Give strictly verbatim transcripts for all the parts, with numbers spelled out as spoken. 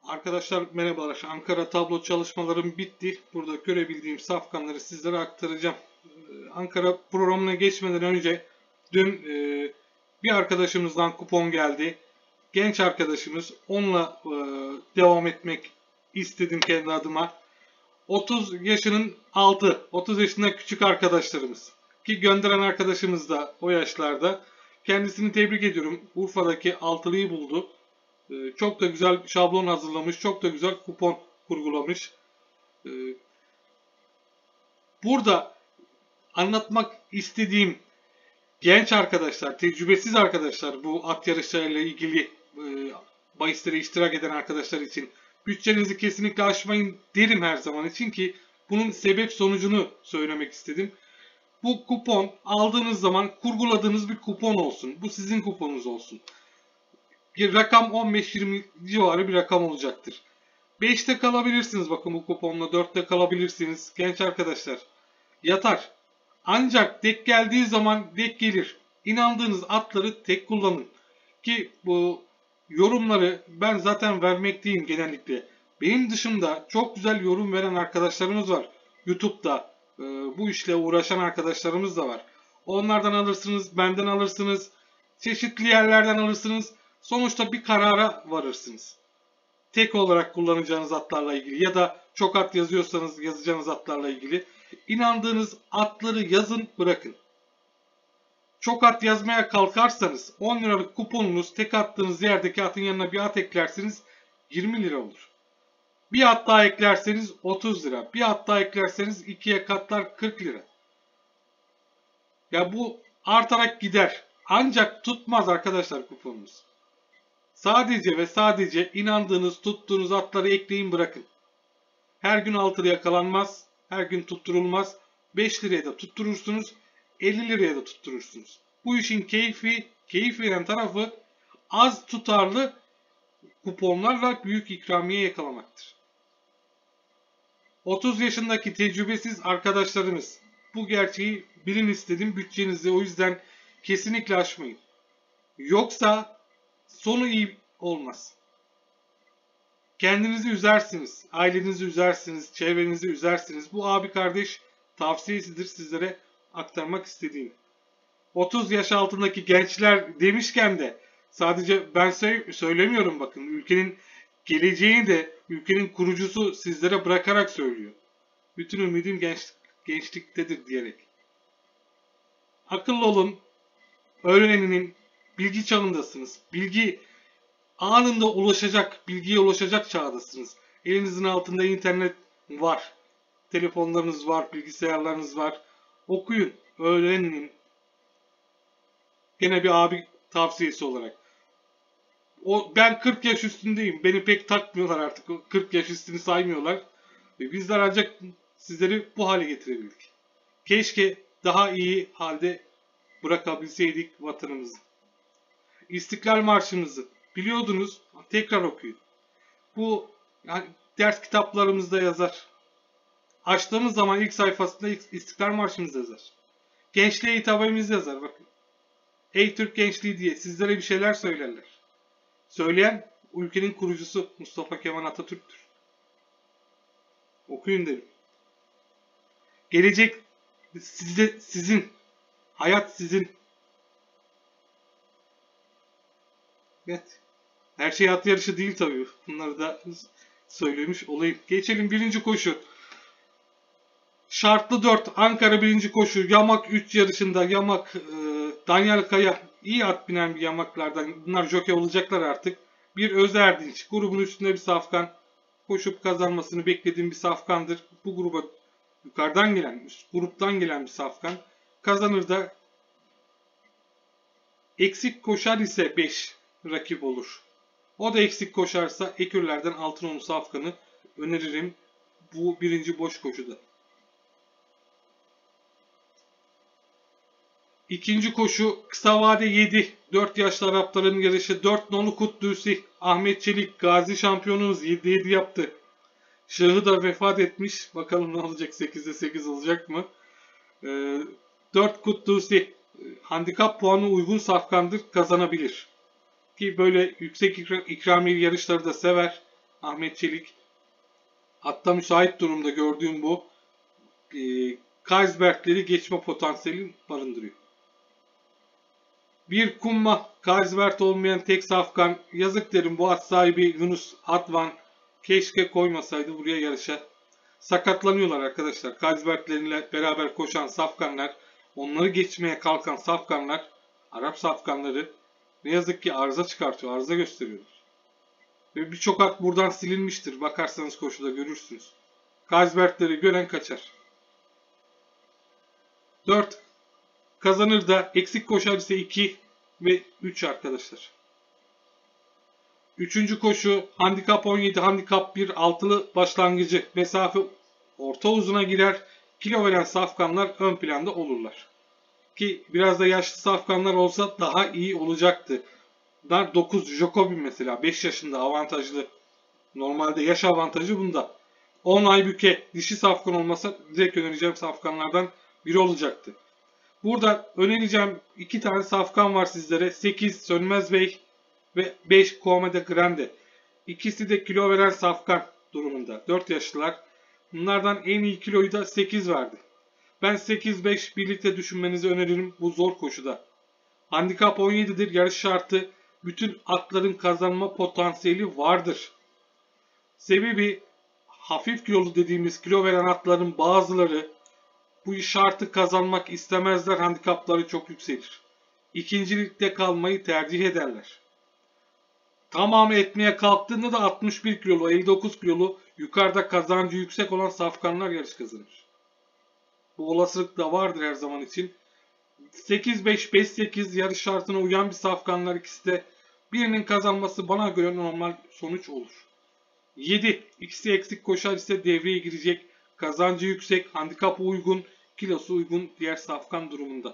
Arkadaşlar merhabalar. Ankara tablo çalışmalarım bitti. Burada görebildiğim safkanları sizlere aktaracağım. Ee, Ankara programına geçmeden önce dün e, bir arkadaşımızdan kupon geldi. Genç arkadaşımız. Onunla e, devam etmek istedim kendi adıma. otuz yaşının altı, otuz yaşında küçük arkadaşlarımız. Ki gönderen arkadaşımız da o yaşlarda. Kendisini tebrik ediyorum. Urfa'daki altılıyı buldu. Ee, Çok da güzel şablon hazırlamış. Çok da güzel kupon kurgulamış. Ee, Burada anlatmak istediğim genç arkadaşlar, tecrübesiz arkadaşlar, bu at yarışlarıyla ilgili e, bahislere iştirak eden arkadaşlar için bütçenizi kesinlikle aşmayın derim her zaman için ki bunun sebep sonucunu söylemek istedim. Bu kupon aldığınız zaman kurguladığınız bir kupon olsun. Bu sizin kuponunuz olsun. Bir rakam on beş yirmi civarı bir rakam olacaktır. beşte kalabilirsiniz bakın bu kuponla, dörtte kalabilirsiniz genç arkadaşlar. Yatar. Ancak dek geldiği zaman dek gelir. İnandığınız atları tek kullanın. Ki bu yorumları ben zaten vermekteyim genellikle. Benim dışımda çok güzel yorum veren arkadaşlarımız var. YouTube'da e, bu işle uğraşan arkadaşlarımız da var. Onlardan alırsınız, benden alırsınız, çeşitli yerlerden alırsınız. Sonuçta bir karara varırsınız. Tek olarak kullanacağınız atlarla ilgili ya da çok at yazıyorsanız yazacağınız atlarla ilgili. İnandığınız atları yazın, bırakın. Çok at yazmaya kalkarsanız on liralık kuponunuz tek attığınız yerdeki atın yanına bir at eklerseniz yirmi lira olur. Bir at daha eklerseniz otuz lira. Bir at daha eklerseniz ikiye katlar kırk lira. Ya bu artarak gider. Ancak tutmaz arkadaşlar kuponunuz. Sadece ve sadece inandığınız, tuttuğunuz atları ekleyin, bırakın. Her gün altı liraya yakalanmaz. Her gün tutturulmaz. beş liraya da tutturursunuz. elli liraya da tutturursunuz. Bu işin keyfi, keyif veren tarafı az tutarlı kuponlarla büyük ikramiye yakalamaktır. otuz yaşındaki tecrübesiz arkadaşlarımız, bu gerçeği bilin istedim bütçenizi, o yüzden kesinlikle aşmayın. Yoksa sonu iyi olmaz. Kendinizi üzersiniz, ailenizi üzersiniz, çevrenizi üzersiniz. Bu abi kardeş tavsiyesidir sizlere aktarmak istediğim. otuz yaş altındaki gençler demişken de sadece ben söylemiyorum bakın. Ülkenin geleceğini de ülkenin kurucusu sizlere bırakarak söylüyor. Bütün ümidim genç, gençliktedir diyerek. Akıllı olun, öğrenin, bilgi çağındasınız. Bilgi anında ulaşacak, bilgiye ulaşacak çağdasınız. Elinizin altında internet var. Telefonlarınız var, bilgisayarlarınız var. Okuyun, öğrenin. Gene bir abi tavsiyesi olarak. O, ben kırk yaş üstündeyim. Beni pek takmıyorlar artık. kırk yaş üstünü saymıyorlar. Bizler ancak sizleri bu hale getirebildik. Keşke daha iyi halde bırakabilseydik vatanımızı. İstiklal Marşımızı biliyordunuz. Tekrar okuyun. Bu yani ders kitaplarımızda yazar. Açtığımız zaman ilk sayfasında İstiklal Marşımız yazar. Gençliğe hitabemiz yazar bakın. Ey Türk gençliği diye sizlere bir şeyler söylerler. Söyleyen ülkenin kurucusu Mustafa Kemal Atatürk'tür. Okuyun derim. Gelecek size, sizin. Hayat sizin. Evet. Her şey at yarışı değil tabii. Bunları da söylemiş olayım. Geçelim birinci koşu. Şartlı dört Ankara birinci koşu. Yamak üç yarışında. Yamak e, Daniel Kaya iyi at binen bir yamaklardan. Bunlar jokey olacaklar artık. Bir Özerdinç. Grubun üstünde bir safkan. Koşup kazanmasını beklediğim bir safkandır. Bu gruba yukarıdan gelen, üst gruptan gelen bir safkan. Kazanır da eksik koşar ise beş rakip olur. O da eksik koşarsa Ekürler'den Altınoluk safkanı öneririm bu birinci boş koşuda. İkinci koşu kısa vade yedi. dört yaşlı Arapların yarışı. dört nolu Kutlusi. Ahmet Çelik Gazi şampiyonumuz yedi yedi yaptı. Şahı da vefat etmiş. Bakalım ne olacak, sekizde sekiz olacak mı? Ee, dört Kutlusi handikap puanı uygun safkandır, kazanabilir. Ki böyle yüksek ikramiye yarışları da sever. Ahmet Çelik. Hatta müsait durumda gördüğüm bu. E, Kaisberg'leri geçme potansiyeli barındırıyor. Bir kumma Kaisberg olmayan tek safkan. Yazık derim bu at sahibi Yunus Atvan. Keşke koymasaydı buraya yarışa. Sakatlanıyorlar arkadaşlar. Kaisberg'leriyle beraber koşan safkanlar, onları geçmeye kalkan safkanlar, Arap safkanları ne yazık ki arıza çıkartıyor, arıza gösteriyorlar. Ve birçok at buradan silinmiştir. Bakarsanız koşuda görürsünüz. Kaisberg'leri gören kaçar. dört kazanır da eksik koşar ise iki ve üç arkadaşlar. Üçüncü koşu handikap on yedi, handikap bir, altılı başlangıcı. Mesafe orta uzuna girer. Kilo veren safkanlar ön planda olurlar. Ki biraz da yaşlı safkanlar olsa daha iyi olacaktı. dokuz Jacobin mesela beş yaşında avantajlı. Normalde yaş avantajı bunda. on Aybüke dişi safkan olmasa direkt önereceğim safkanlardan biri olacaktı. Burada önereceğim iki tane safkan var sizlere. sekiz Sönmez Bey ve beş Comede Grande. İkisi de kilo veren safkan durumunda. dört yaşlılar. Bunlardan en iyi kiloyu da sekiz verdi. Ben sekiz beş birlikte düşünmenizi öneririm bu zor koşuda. Handikap on yedidir. Yarış şartı. Bütün atların kazanma potansiyeli vardır. Sebebi hafif kilolu dediğimiz kilo veren atların bazıları bu şartı kazanmak istemezler. Handikapları çok yükselir. İkincilikte kalmayı tercih ederler. Tamamı etmeye kalktığında da altmış bir kilolu, elli dokuz kilolu yukarıda kazancı yüksek olan safkanlar yarış kazanır. Bu olasılık da vardır her zaman için. sekiz beş beş sekiz yarış şartına uyan bir safkanlar ikisi de birinin kazanması bana göre normal sonuç olur. yedi ikisi eksik koşar ise devreye girecek. Kazancı yüksek, handikapı uygun, kilosu uygun diğer safkan durumunda.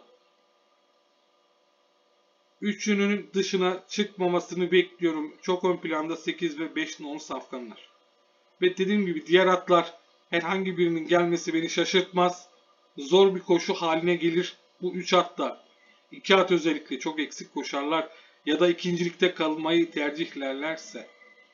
Üçünün dışına çıkmamasını bekliyorum. Çok ön planda sekiz ve beş nolu safkanlar. Ve dediğim gibi diğer atlar herhangi birinin gelmesi beni şaşırtmaz. Zor bir koşu haline gelir. Bu üç at da iki at özellikle çok eksik koşarlar ya da ikincilikte kalmayı tercihlerlerse.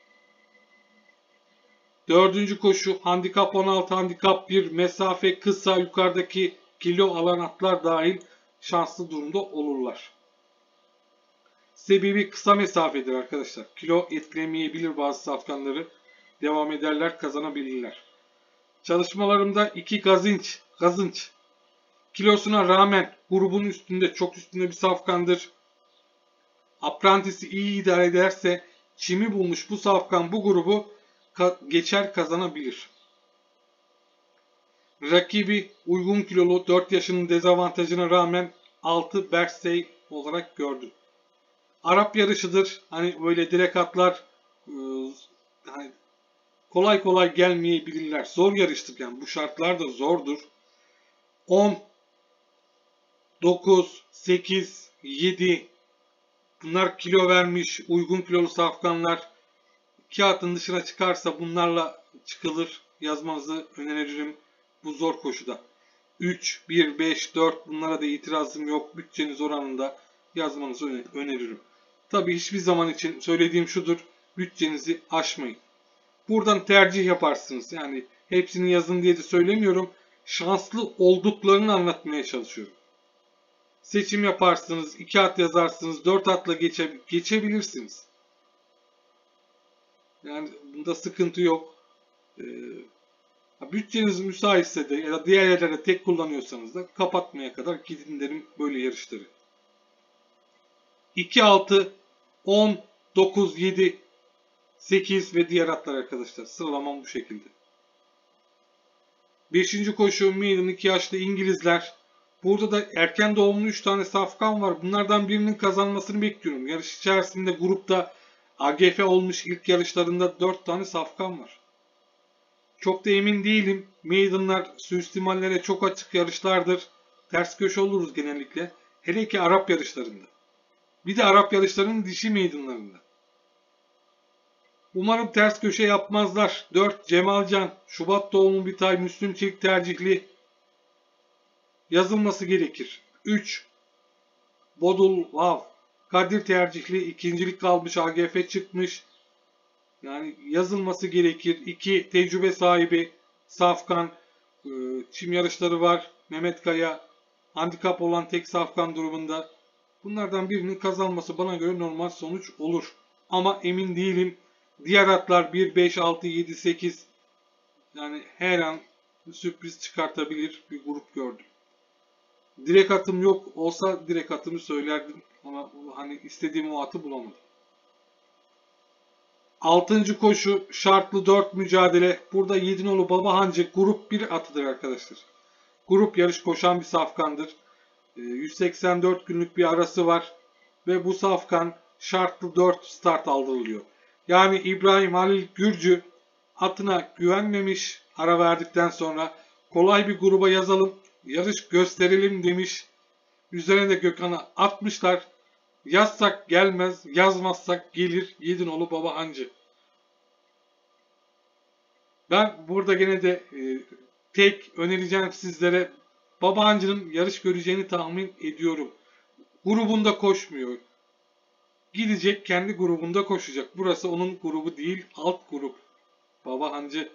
Dördüncü koşu handikap on altı, handikap bir, mesafe kısa, yukarıdaki kilo alan atlar dahil şanslı durumda olurlar. Sebebi kısa mesafedir arkadaşlar. Kilo etkilemeyebilir bazı safkanları. Devam ederler, kazanabilirler. Çalışmalarımda iki Gazinç, Gazınç. Kilosuna rağmen grubun üstünde, çok üstünde bir safkandır. Aprantisi iyi idare ederse çimi bulmuş bu safkan bu grubu geçer kazanabilir. Rakibi uygun kilolu dört yaşının dezavantajına rağmen altı Bersey olarak gördüm. Arap yarışıdır. Hani böyle direkt atlar hani kolay kolay gelmeyebilirler. Zor yarıştır yani bu şartlar da zordur. on, dokuz, sekiz, yedi bunlar kilo vermiş uygun kilolu safkanlar. İki atın dışına çıkarsa bunlarla çıkılır. Yazmanızı öneririm bu zor koşuda. üç, bir, beş, dört bunlara da itirazım yok. Bütçeniz oranında yazmanızı öneririm. Tabi hiçbir zaman için söylediğim şudur. Bütçenizi aşmayın. Buradan tercih yaparsınız. Yani hepsini yazın diye de söylemiyorum. Şanslı olduklarını anlatmaya çalışıyorum. Seçim yaparsınız. iki at yazarsınız. dört atla geçe, geçebilirsiniz. Yani bunda sıkıntı yok. Ee, bütçeniz müsaitse de ya da diğer yerlere tek kullanıyorsanız da kapatmaya kadar gidin derim böyle yarışları. iki, altı, on, dokuz, yedi, sekiz ve diğer atlar arkadaşlar. Sıralamam bu şekilde. beşinci koşu Maiden iki yaşlı İngilizler. Burada da erken doğumlu üç tane safkan var. Bunlardan birinin kazanmasını bekliyorum. Yarış içerisinde grupta A G F olmuş ilk yarışlarında dört tane safkan var. Çok da emin değilim. Maiden'lar suistimallere çok açık yarışlardır. Ters köşe oluruz genellikle. Hele ki Arap yarışlarında. Bir de Arap yarışlarının dişi maidenlarında. Umarım ters köşe yapmazlar. dört Cemalcan. Şubat doğumlu bir tay Müslüm Çelik tercihli. Yazılması gerekir. üç Bodul Vav. Kadir tercihli. ikincilik kalmış. A G F çıkmış. Yani yazılması gerekir. iki tecrübe sahibi safkan, e, çim yarışları var. Mehmet Kaya handikap olan tek safkan durumunda. Bunlardan birinin kazanması bana göre normal sonuç olur. Ama emin değilim. Diğer atlar bir, beş, altı, yedi, sekiz yani her an sürpriz çıkartabilir bir grup gördüm. Direkt atım yok olsa direkt atımı söylerdim ama hani istediğim o atı bulamadım. Altıncı koşu şartlı dört mücadele. Burada Yedinoğlu Babahancı grup bir atıdır arkadaşlar. Grup yarış koşan bir safkandır. yüz seksen dört günlük bir arası var. Ve bu safkan şartlı dört start aldırılıyor. Yani İbrahim Halil Gürcü atına güvenmemiş, ara verdikten sonra kolay bir gruba yazalım, yarış gösterelim demiş. Üzerine de Gökhan'a atmışlar. Yazsak gelmez, yazmazsak gelir Yedinoğlu Babahancı. Ben burada gene de e, tek önereceğim sizlere Babahancı'nın yarış göreceğini tahmin ediyorum. Grubunda koşmuyor. Gidecek kendi grubunda koşacak. Burası onun grubu değil, alt grup. Babahancı.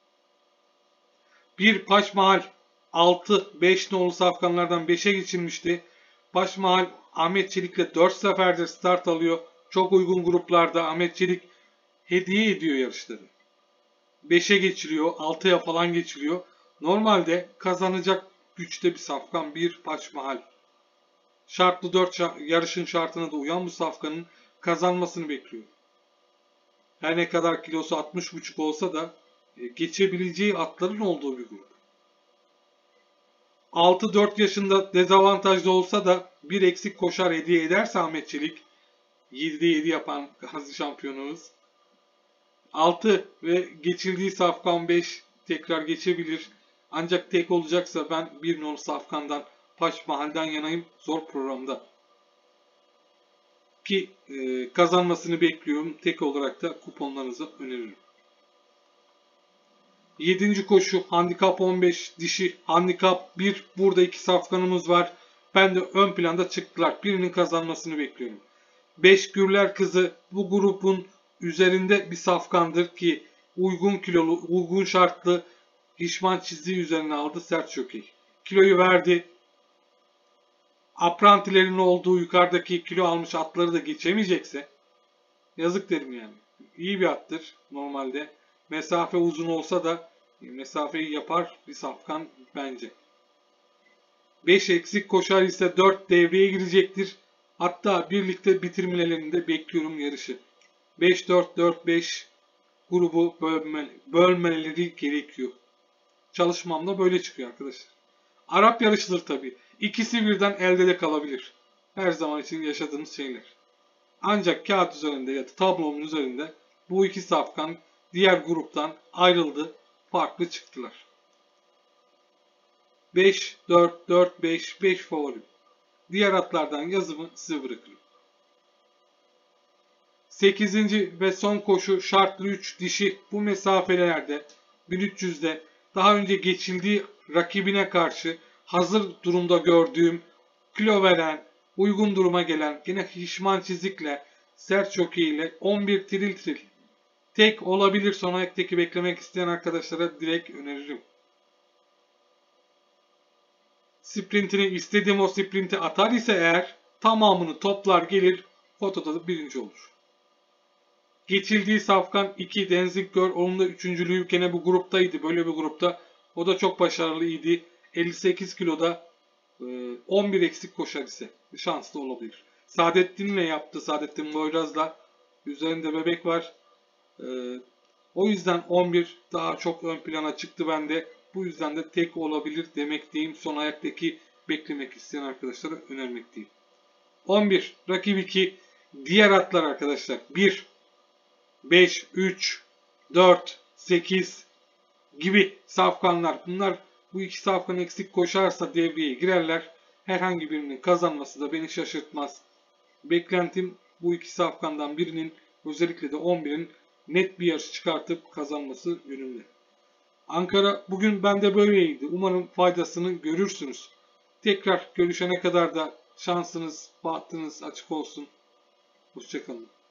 Bir Paşmahal altı beş nolu safkanlardan beşe geçilmişti. Paşmahal Ahmet Çelik'le dört seferdir start alıyor. Çok uygun gruplarda Ahmet Çelik hediye ediyor yarışları. beşe geçiliyor, altıya falan geçiliyor. Normalde kazanacak güçte bir safkan bir Paşmahal. Şartlı dört yarışın şartına da uyan bu safkanın kazanmasını bekliyor. Her ne kadar kilosu altmış buçuk olsa da geçebileceği atların olduğu bir grup. altı dört yaşında dezavantajlı olsa da bir eksik koşar hediye ederse Ahmet Çelik, yedide yedi yapan Gazi şampiyonumuz. altı ve geçildiği safkan beş tekrar geçebilir. Ancak tek olacaksa ben bir nolu safkandan Paşmahal'den yanayım zor programda. Ki e, kazanmasını bekliyorum. Tek olarak da kuponlarınızı öneririm. yedinci koşu handikap on beş dişi handikap bir. Burada iki safkanımız var. Ben de ön planda çıktılar. Birinin kazanmasını bekliyorum. beş Gürler Kızı bu grubun üzerinde bir safkandır ki uygun kilolu, uygun şartlı Hişman çizdiği üzerine aldı sert çökey. Kiloyu verdi. Aprantilerin olduğu yukarıdaki kilo almış atları da geçemeyecekse yazık derim yani. İyi bir attır normalde. Mesafe uzun olsa da mesafeyi yapar bir safkan bence. beş eksik koşar ise dört devreye girecektir. Hatta birlikte bitirmelerini de bekliyorum yarışı. beş dört dört beş grubu bölme, bölmeleri gerekiyor. Çalışmamda böyle çıkıyor arkadaşlar. Arap yarışıdır tabi. İkisi birden elde de kalabilir. Her zaman için yaşadığımız şeyler. Ancak kağıt üzerinde ya da tablonun üzerinde bu iki safkan diğer gruptan ayrıldı. Farklı çıktılar. beş dört dört beş beş favorim. Diğer atlardan yazımı size bırakırım. sekizinci ve son koşu şartlı üç dişi bu mesafelerde bin üç yüzde daha önce geçildiği rakibine karşı hazır durumda gördüğüm kilo veren, uygun duruma gelen yine Hişman çizikle sert çökeği ile on bir tril tril tek olabilir son ayaktaki beklemek isteyen arkadaşlara direkt öneririm. Sprintini istediğim o sprinti atar ise eğer tamamını toplar gelir fotoda da birinci olur. Geçildiği safkan iki Denzig Gör onun da üçüncülüğü gene bu gruptaydı. Böyle bir grupta o da çok başarılıydı. elli sekiz kiloda on bir eksik koşar ise şanslı olabilir. Saadettin'le yaptı. Saadettin Boyraz'la üzerinde bebek var. O yüzden on bir daha çok ön plana çıktı bende. Bu yüzden de tek olabilir demekteyim. Son ayaktaki beklemek isteyen arkadaşlara önermekteyim. on bir rakip iki diğer atlar arkadaşlar. bir beş, üç, dört, sekiz gibi safkanlar. Bunlar bu iki safkan eksik koşarsa devreye girerler. Herhangi birinin kazanması da beni şaşırtmaz. Beklentim bu iki safkandan birinin özellikle de on birin net bir yarış çıkartıp kazanması yönünde. Ankara bugün bende böyleydi. Umarım faydasını görürsünüz. Tekrar görüşene kadar da şansınız, bahtınız açık olsun. Hoşçakalın.